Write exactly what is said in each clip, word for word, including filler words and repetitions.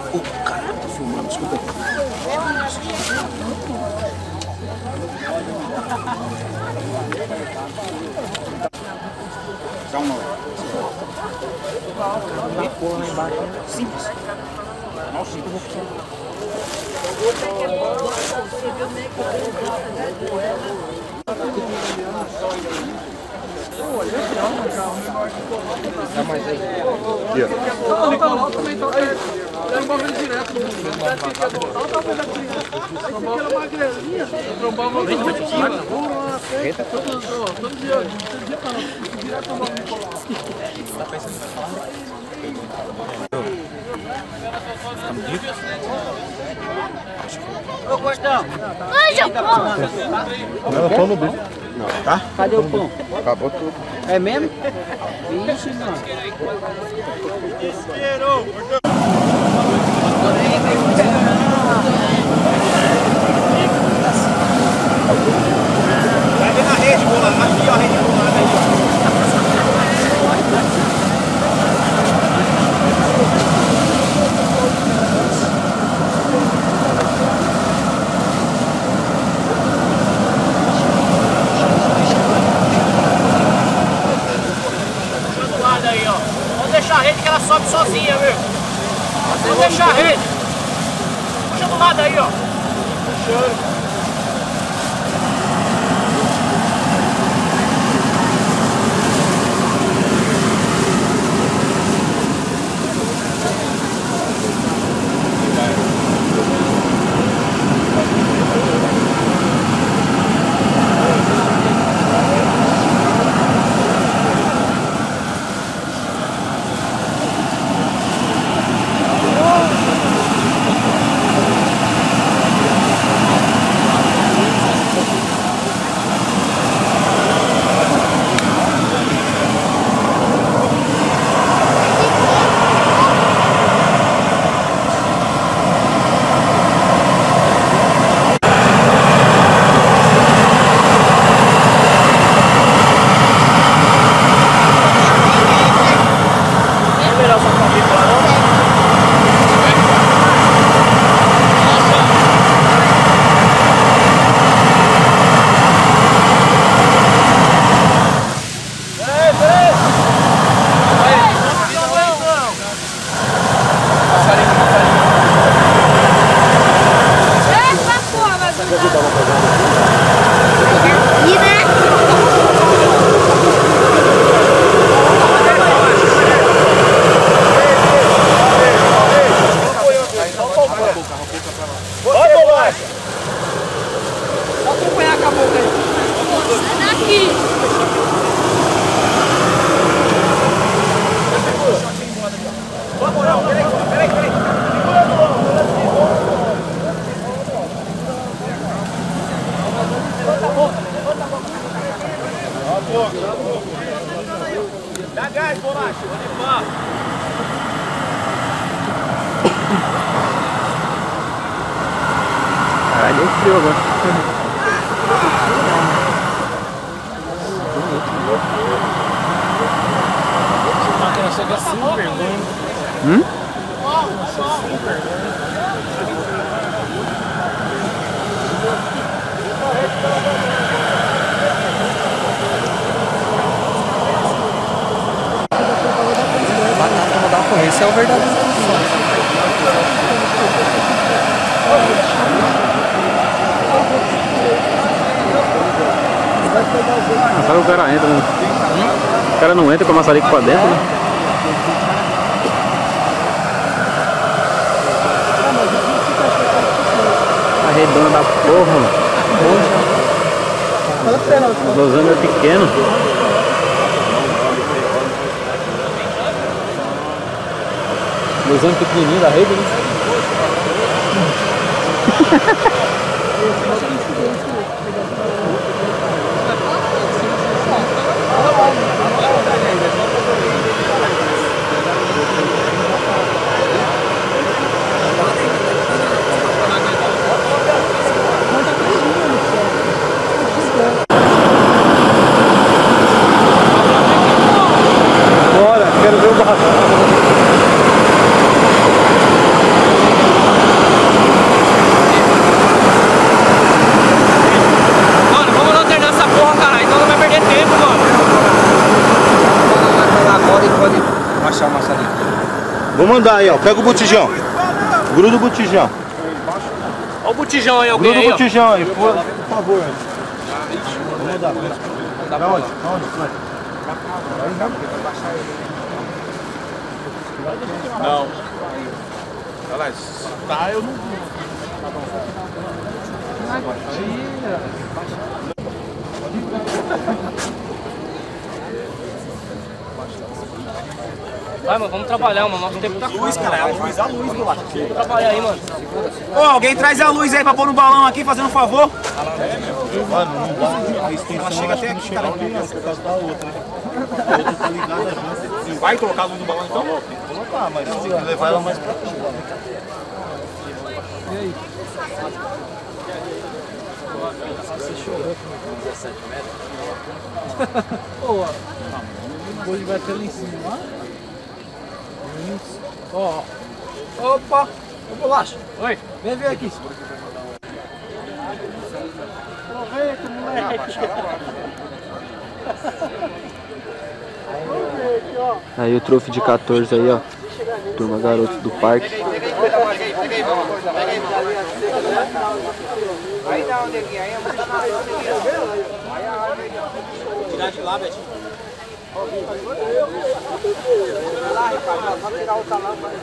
O cara tá filmando, desculpa aí. Dá um nó. Tem porra lá embaixo. Simples. Nossa, eu vou ficar. Dá mais aí. Aqui, ó. Não, tá lá também, tá perto. Eu não ele direto. Eu achei que ia voltar, eu tava vendo aqui. Aí você era magrelinha, trombava ele. Vamos lá, feita. Todo dia, todo dia pra nós. Direto pra nós. Tá pensando em falar? Ô, Gordão! Onde é o pão? Não, o pão no bicho. Não, tá? Cadê o pão? Acabou tudo. É mesmo? Vixe, mano. Desespero! Vai ver na rede, bola. Aqui, ó, a rede bolada aí, ó. Vamos deixar a rede que ela sobe sozinha, viu? Vamos deixar a rede. Puxa do lado aí, ó. Puxando. Dá gás, bolacha. Pode limpar. Caralho, é frio agora. A máquina chega sem vergonha. Hum? Sem vergonha. Batata não dá pra correr, esse é o verdadeiro. Ah, sabe o cara entra, né? O cara não entra com a maçarica pra dentro, né? A redonda da porra, mano. O Lozano é pequeno. Lozano pequenininho da rede, né? Bora, quero ver o barraco. Vou mandar aí, ó. Pega o botijão. Gruda o botijão. Olha o botijão aí, alguém Gruda aí, o botijão aí, por, por favor. Vou mandar. Pra onde? Pra onde? Não. Olha lá, tá, eu não vi. Vai, mano, vamos trabalhar, mano. Nosso tempo tá Luz, cara, é a luz, a luz, do lado. Vamos trabalhar aí, mano. Ô, alguém traz a luz aí pra pôr no balão aqui, fazendo um favor. Mano, não dá. A extensão chega até aqui, cara. Por causa da outra. A outra tá ligada junto. Vai trocar a luz do balão então? Vou colocar, mas se levar ela mais pra frente. E aí? Você chorou com dezessete metros? Pô, hoje vai ter lá em cima. Ó. Opa! Ô bolacha! Oi! Vem ver aqui. Aproveita, moleque! Aí o troféu de quatorze aí, ó. Turma garotos do parque. Aí dá onde aqui, aí é muito tirar de lá, Betinho. Lá, Ricardo, só tirar o talão para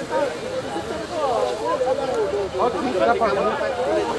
olha o que tá fazendo.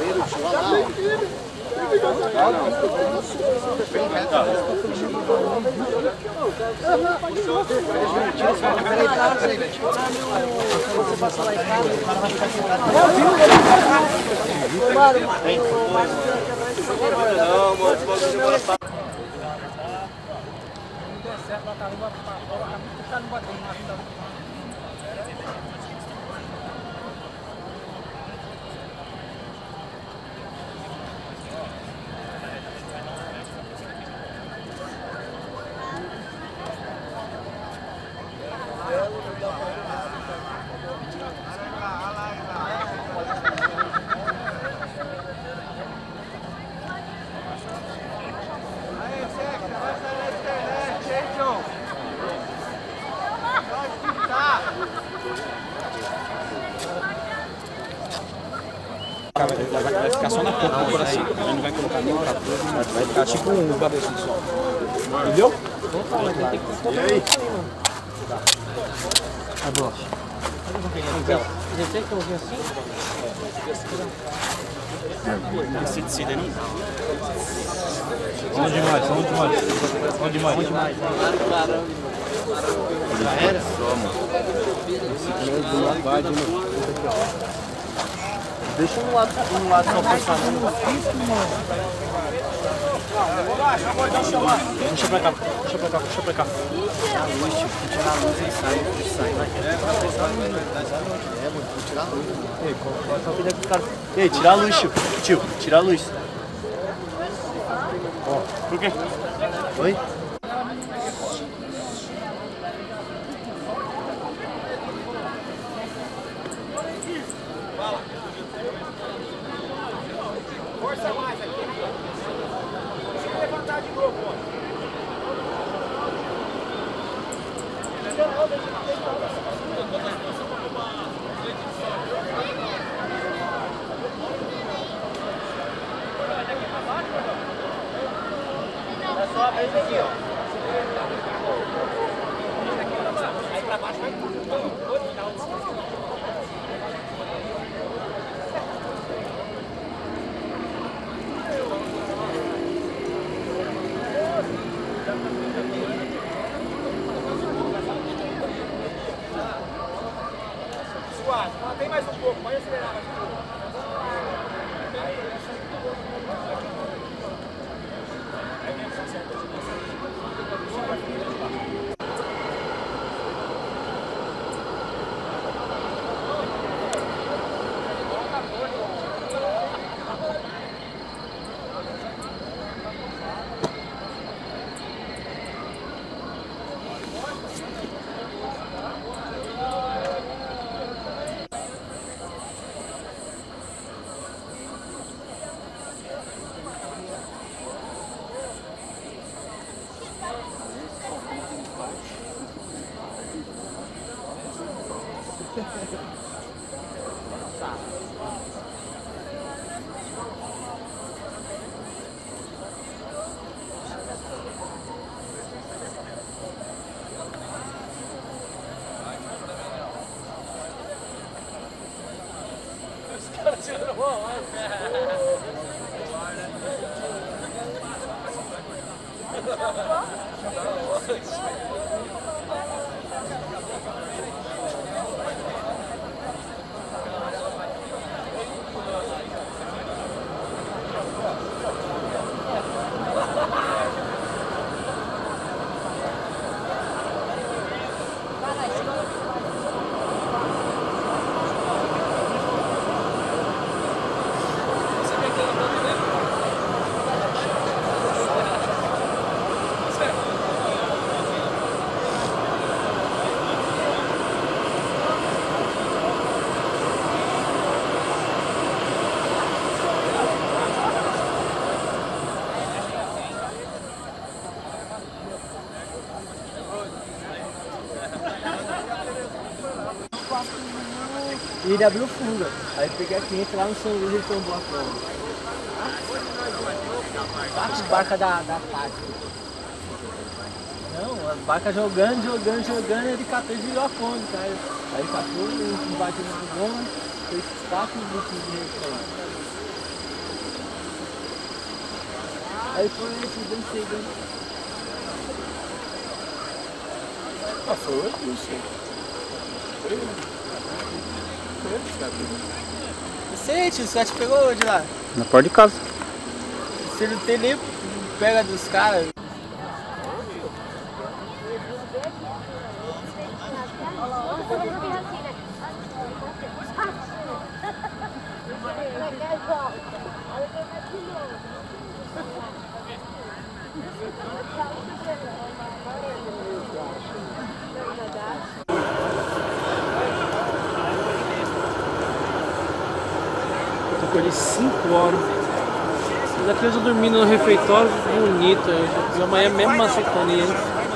Vai ficar só na ponta do coração. Ele não vai colocar nem o quatorze, vai ficar tipo um babezinho só. Entendeu? E aí? A bolacha. Você que eu vi assim? Esse tecido aí Onde mais? Onde mais? Onde mais? Onde mais? Já era? Deixa um lado, um lado só passar. Puxa pra cá, puxa pra cá, puxa pra cá. Tirar a luz, tio. Tirar a luz e sai, sai vai. É, mano, vou tirar a luz. Ei, só pedir pro cara. Ei, tira a luz, tio. Tio, tira a luz. Ó, por quê? Oi? Força mais aqui. Deixa eu levantar de novo, ó. É só a vez aqui, ó. Aí pra baixo vai tudo. Suave, mantém mais um pouco, pode acelerar mais um pouco. E ele abriu fuga. Aí peguei a quinhentos lá no São Luís e tombou a prova. As barcas da, da Tati. Não, as barcas jogando, jogando, jogando, ele catou e virou a fome, cara. Aí ele catou, ele bateu na goma, fez quatro minutos de retorno. Aí foi chegando, chegando. Ah, foi o Edilson. Foi ele. Foi ele, cara. Não sei, tio, os caras te pegou hoje lá. Na porta de casa. Você não tem nem pega dos caras. Tô com ele cinco horas. Mas aqui eu tô dormindo no refeitório bonito. E amanhã mesmo macetando ele.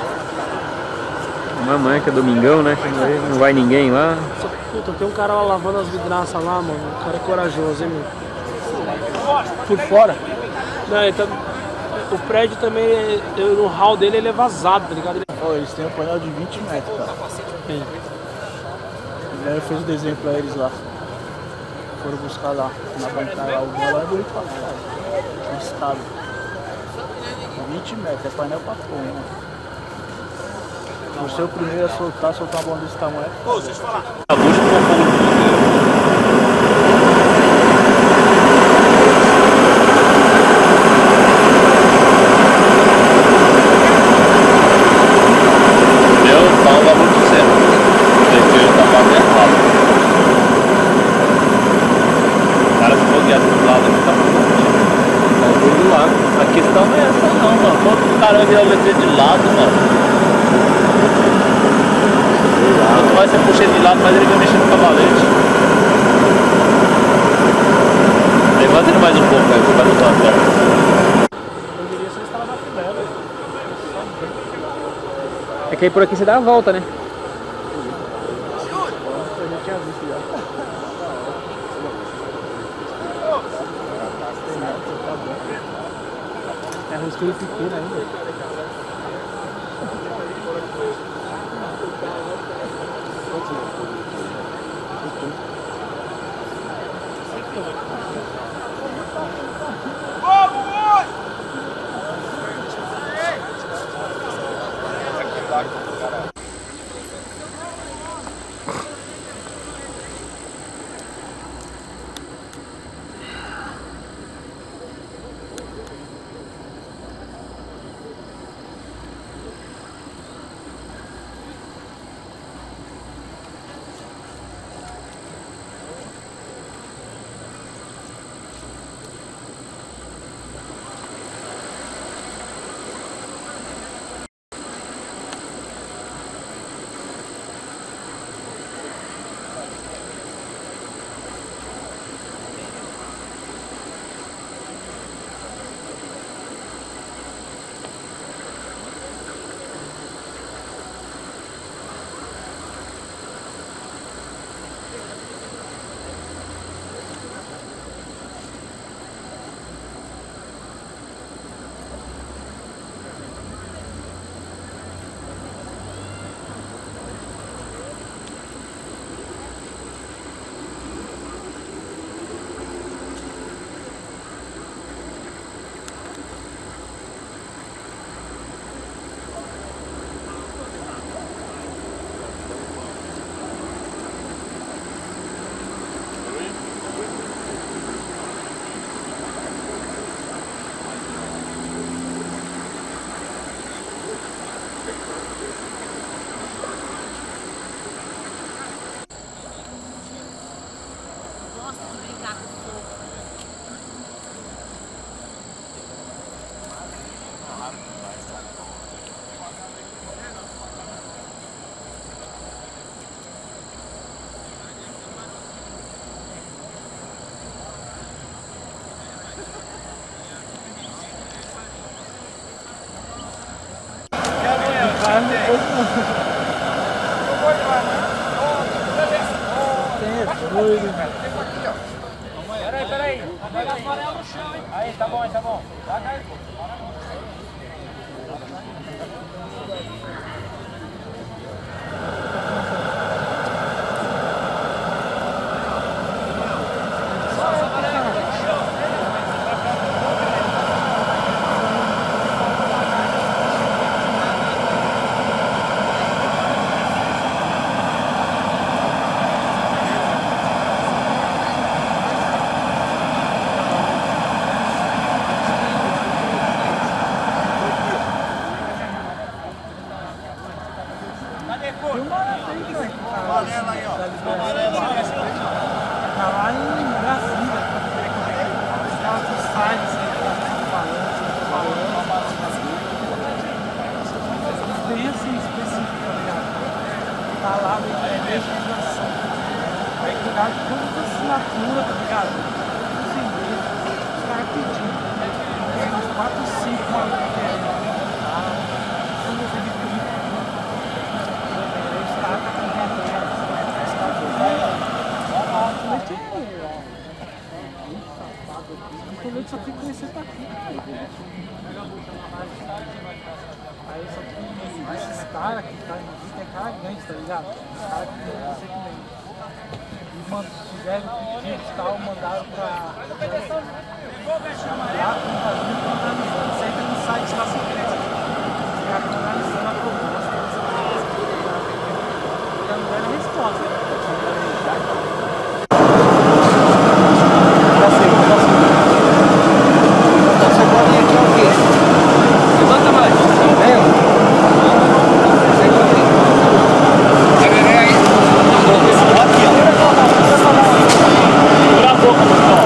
Amanhã que é domingão, né? Não vai ninguém lá. Só, puta, tem um cara lá lavando as vidraças lá, mano. O cara é corajoso, hein, meu? Por fora? Não, ele tá... O prédio também, eu, no hall dele, ele é vazado, tá ligado? Ele... Oh, eles têm um painel de vinte metros, cara. Sim. Eu fiz o desenho pra eles lá. Foram buscar lá, na bancada lá. O balão é bonito pra caralho. Um estado. vinte metros, é painel pra pôr, né? Por ser o primeiro a soltar, soltar uma bomba desse tamanho. Ô, deixa eu falar. A busca com fogo. A questão não é essa não, mano. Quando o cara virar o letreiro de lado, mano. Quanto mais você puxa ele de lado, mais ele vai mexer no cavalete. Levanta ele mais um pouco, aí, vai no lado, velho. Poderia ser instalado na fivela. É que aí por aqui você dá a volta, né? Eu já tinha visto já. É rosqueiro pequeno ainda. Peraí, peraí. Pega as amarelas no chão, hein? Aí, tá bom, tá bom. Vai cair, pô. Amarela aí, ó. Amarela aí. Tá lá em Brasília. Os caras que saem, assim, falando, falando. Bem assim, específico, tá ligado? Tá lá, é legislação. Vai cuidar de todas as assinaturas, tá ligado? Os endereços, os caras pedindo. Tem uns quatro, cinco malucos que é. O leite só tem que conhecer tá aqui. Aí só que esses caras que tá em Vita é cara grande, tá ligado? Os caras que não sei que nem. E mano, fizeram pedido e tal, mandaram pra. Lá com o Brasil, organizando. Isso aí tem no site lá secreto. Os caras estão organizando a proposta. E não deram resposta, né? Levanta mais. Segura a boca, pessoal.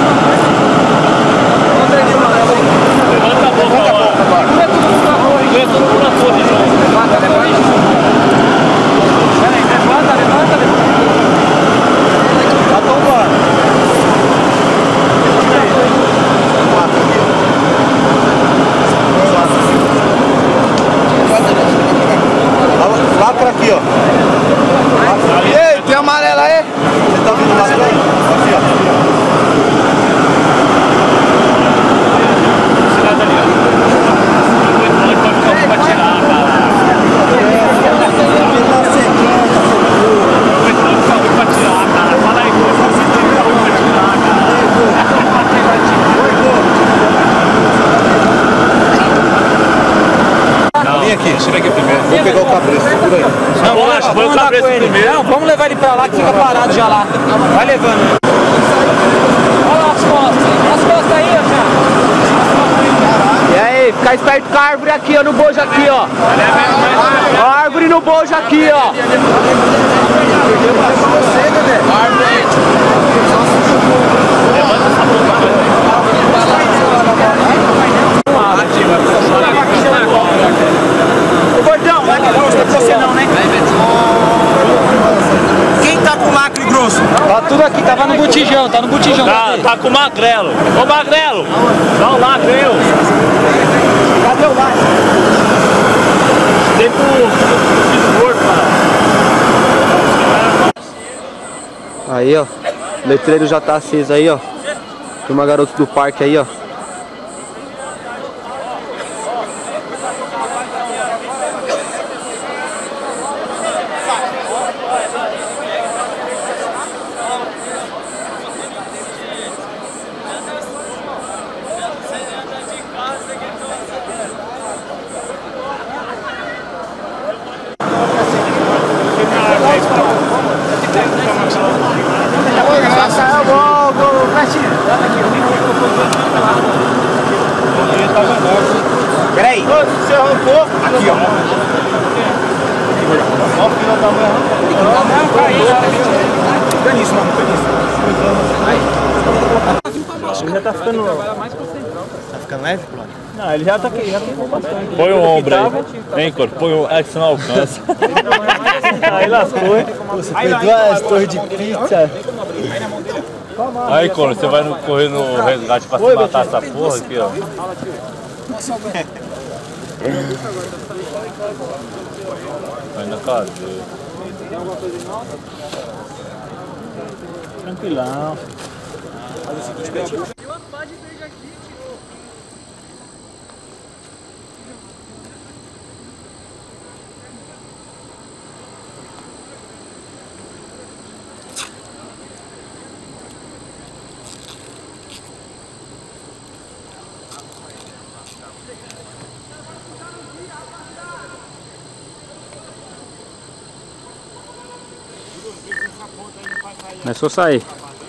Levanta a boca agora. Segura tudo por na posição. Levanta, levanta. Peraí, levanta, levanta, levanta. Tá tombando. Lacra aqui, ó. Ei, tem amarela aí? Você tá vendo lacra aí? Aqui, ó. Cidade ali, ó. Depois pode ficar um pra tirar, cara. Depois pode ficar um pra tirar, cara. Fala aí, depois pode ficar um pra tirar, cara. Vem aqui, chega aqui primeiro. Vou pegar o cabresto, segura aí. Não, relaxa, põe o cabresto primeiro. Não, vamos levar ele pra lá que fica parado já lá. Vai levando. Olha lá as costas. Olha as costas aí, ó, cara. E aí, fica esperto com a árvore aqui, ó, no bojo aqui, ó. Ó a árvore no bojo aqui, ó. Ô, gordão, não é você não, né? Quem tá com lacre grosso? Tá tudo aqui, tava no botijão, tá no botijão. Tá, tá com o magrelo. Ô, magrelo, dá um lacre aí, ó. Cadê o lacre? Tem pro esforço, cara. Aí, ó, o letreiro já tá aceso aí, ó. Tem uma garota do parque aí, ó. Peraí. Você arrancou? Aqui, ó. Ó, o filho da mãe arrancou. Caníssimo, mano, caníssimo. Já tá ficando. Tá ficando leve, Cláudio? Não, ele já tá aqui, já queimou bastante. Põe o ombro aí. Hein, Cor? Põe o. É que você não alcança. Aí lascou, hein? Você fez duas torres de pizza. Aí, Cor, você vai no, correr no resgate pra se matar essa porra aqui, ó. Vai na cadeia. Tranquilão. É só sair.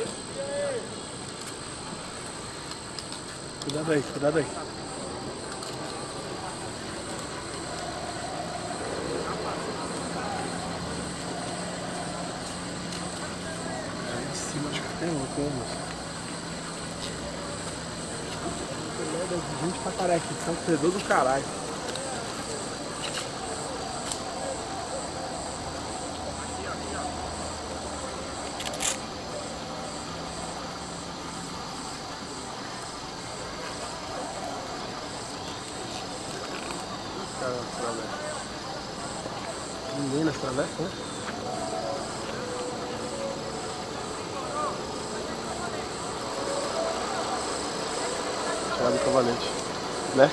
Cuidado aí, cuidado aí. Aí de cima acho que tem um como. Gente pra caralho aqui, são fedor do caralho. Ninguém nas travessas, né? Estrada do Cavalete, né?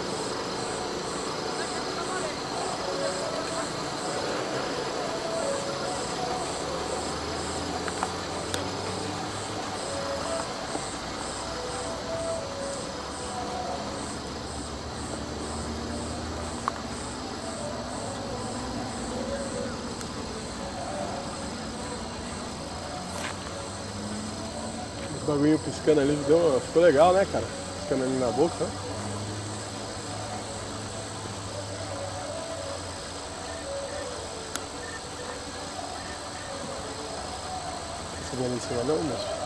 O bagulho piscando ali, deu, ficou legal, né, cara? Piscando ali na boca, né? Você viu ali em cima não, moço?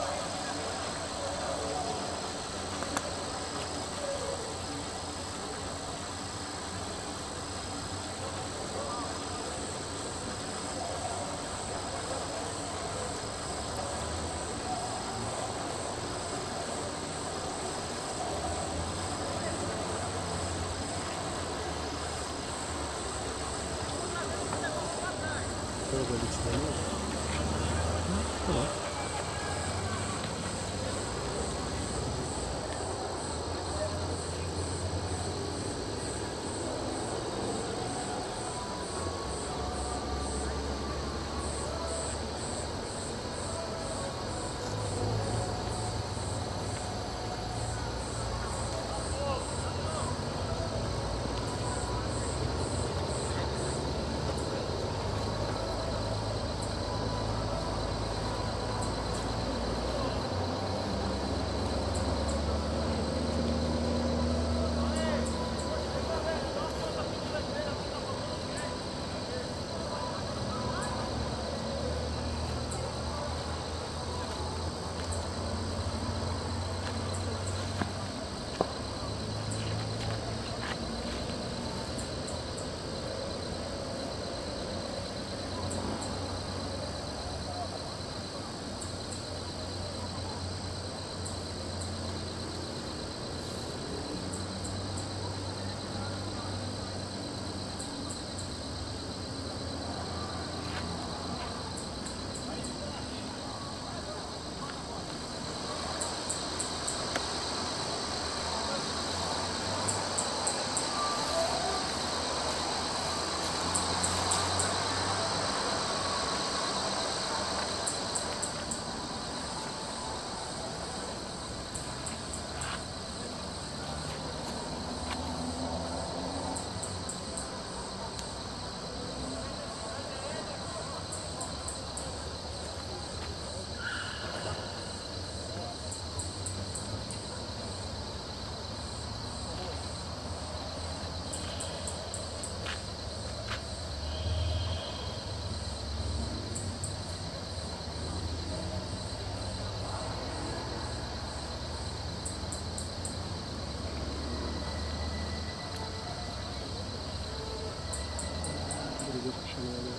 vez que eu cheguei ali.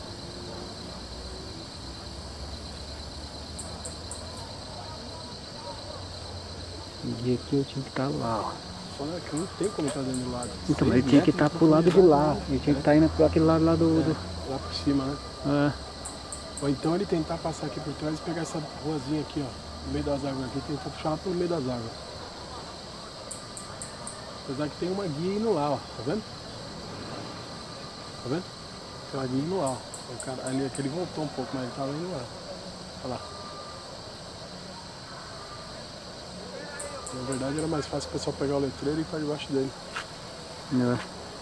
E aqui eu tinha que estar lá, ó. Só que não tem como estar dentro do lago. Então, mas ele tinha que estar pro lado de lá. Ele tinha que estar indo pro aquele lado lá do... do... É, lá por cima, né? É. Ou então ele tentar passar aqui por trás e pegar essa ruazinha aqui, ó. No meio das águas aqui, tentar puxar lá pelo meio das águas. Apesar que tem uma guia indo lá, ó. Tá vendo? Tá vendo? Tem uma guia indo lá, ó. O cara, ali, aquele voltou um pouco, mas ele tava indo lá. Olha lá. Na verdade era mais fácil o pessoal pegar o letreiro e ficar debaixo dele. É.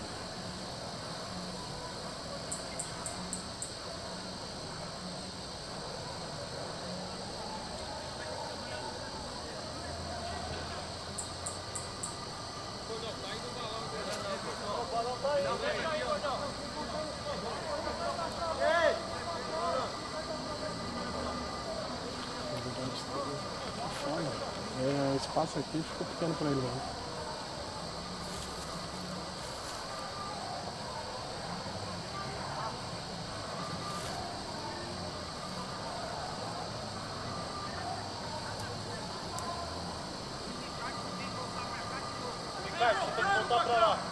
É, o espaço aqui ficou pequeno para ele, né? Ricardo, você tem que voltar pra lá.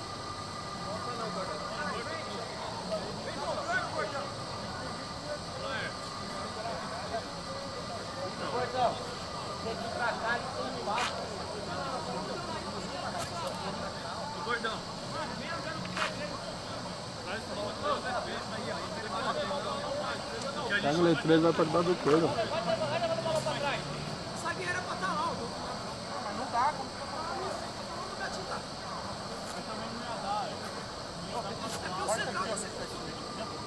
Pega o letreiro e vai pra debaixo do coelho. Essa guia era pra estar lá, não dá, como que eu vou fazer isso? Não vai te dar. Mas também não ia dar. É pra você não, você faz isso.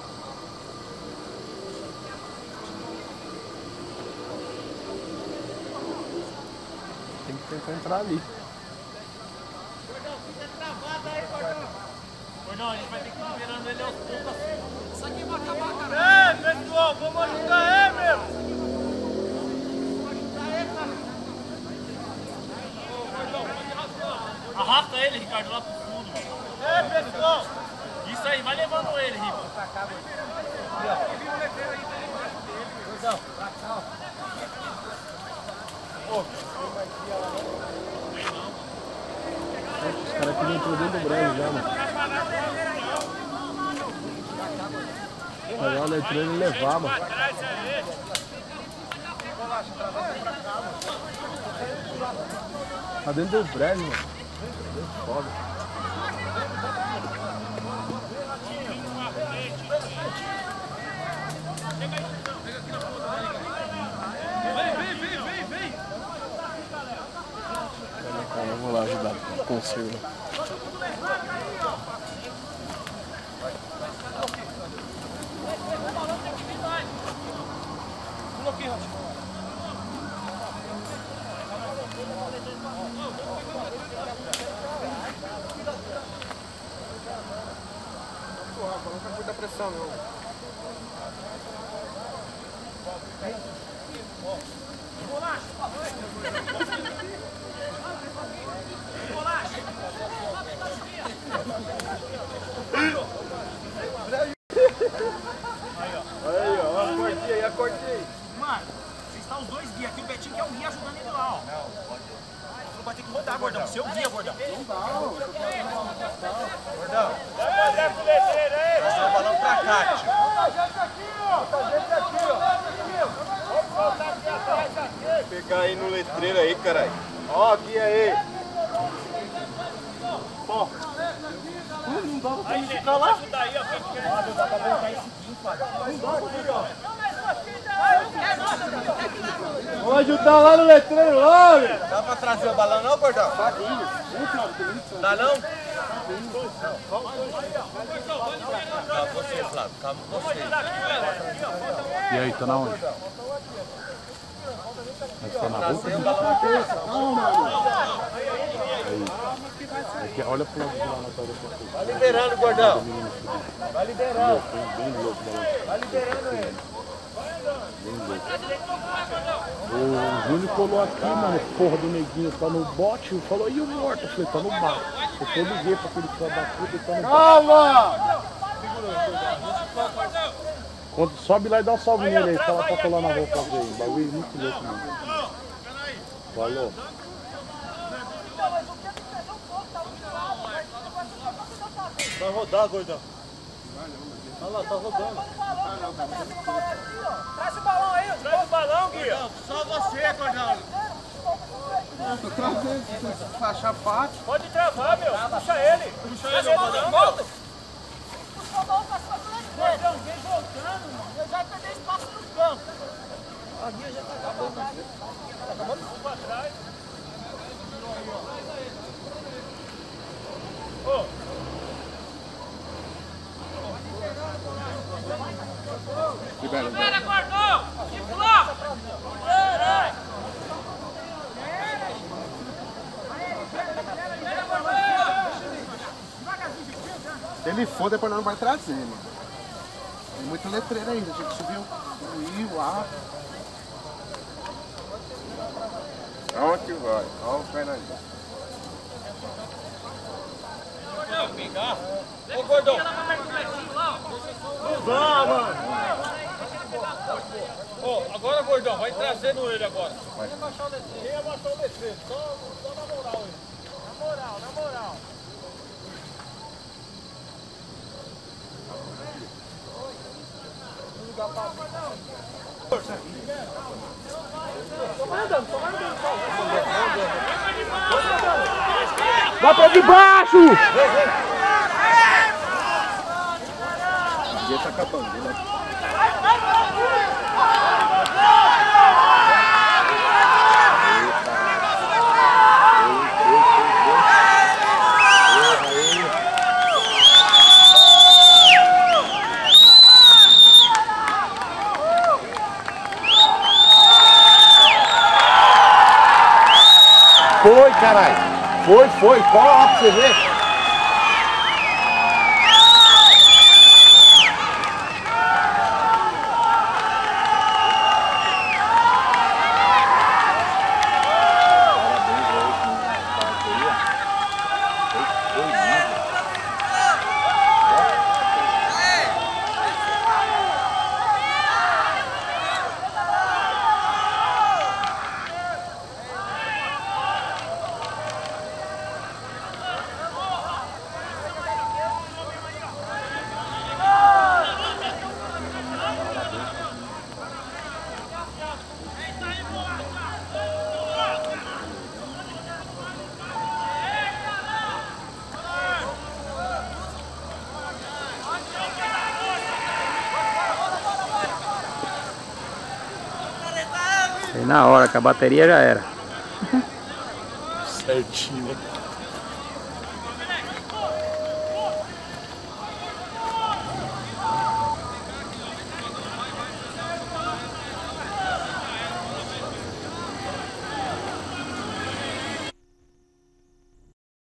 Tem que tentar entrar ali. Gordão, fica travado aí, Gordão. Gordão, a gente vai ter que ir liberando ele aos poucos assim. Isso aqui vai acabar, cara. É, pessoal, vamos ajudar ele, meu. Vamos ajudar ele, cara. Arrasta ele, Ricardo, lá pro fundo. É, pessoal. Isso aí, vai levando ele, Rico. Gordão, pra cá, ó. Os caras aqui entrou dentro do brejo já, mano. Pegar o letreiro e levar, mano. Tá dentro do brejo, mano. Foda. Eu vou lá ajudar o conselho. Não tá muita pressão, não. Aí, ó, acordei aí, acordei. Mano, vocês estão os dois guias aqui, o Betinho que é o guia ajudando ele lá, ó. Não, pode. Você não vai ter que rodar, Gordão, seu guia, Gordão. Não dá, Gordão. Traz o balão pra cá, tio. Vou pegar aí no letreiro aí, caralho. Ó, aqui aí. Ó. Não dá pra ficar lá. Não dá pra voltar esse guinho, cara. Não dá pra ficar. Vamos ajudar lá no letreiro lá, velho. Dá pra trazer o balão não, Gordão? Dá não? Calma você, Flávio, calma você. E aí, tá na onde? Mas tá na boca? Trazer o balão aqui. Aqui, olha pro lado de lá na cara. Vai liberando, Gordão. Vai liberando. Bem louco, Vai liberando ele. O Júnior colou aqui, mano, porra do neguinho tá no bote, falou, e o morto? Eu falei, tá no bar. Eu liguei pra aquele cara da puta e tá no bar. Calma! Quando sobe lá e dá um salve nele aí, fala pra colar na roupa fazer aí. Bagulho muito louco, mano. Falou. Vai rodar, gordão. Olha lá, tá rodando. Traz o balão aí, Traz o balão, Guia. Só você, gordão. Tô trazendo, se você achar bate. Pode travar, meu. Puxa ele. Puxa ele, ele balão. volta. Puxa o balão pra cima do gordão, vem voltando, mano. Eu já perdi espaço no campo. A guia já tá acabando. Tá acabando tudo pra trás. Ô. Libera, Libera, gordão. E pula. Se ele for, depois não vai trazer, mano. Tem muito letreiro ainda, tinha que subir o I, o A. Aonde que vai? Olha o Fernandinho. Ô, gordão. Não dá, mano. Ô, agora, gordão, vai trazendo ele agora. Vai. Quem abaixar o letreiro? Quem abaixar o letreiro? Só, só na moral aí. Na moral, na moral. Vai pra debaixo! Ninguém tá acabando, né? Foi, caralho! Foi, foi! Cola lá pra você ver! Aí na hora que a bateria já era. Certinho.